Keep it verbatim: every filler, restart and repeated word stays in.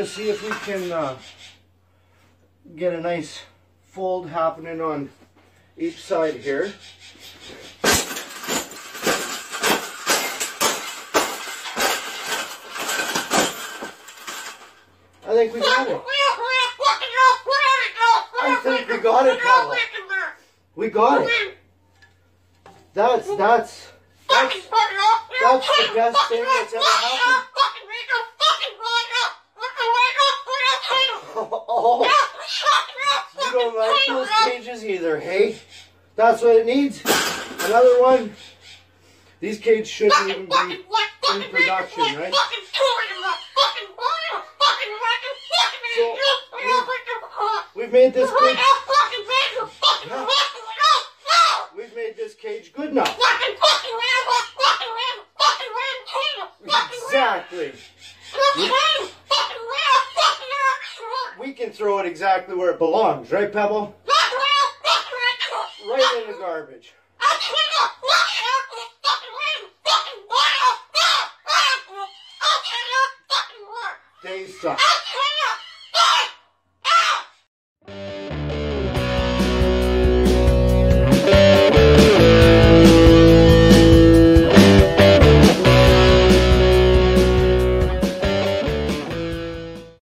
see if we can uh, get a nice fold happening on each side here. I think we got it. I think we got it, Pablo. We got it. That's, that's, that's, that's the best thing that's ever happened. Oh, you don't like those cages either, hey? That's what it needs. Another one. These cages shouldn't even be in production, right? So, we've, we've made this cage. Yeah, we've made this cage good enough. Exactly. We, we can throw it exactly where it belongs, right, Pebble? Right in the garbage. They suck.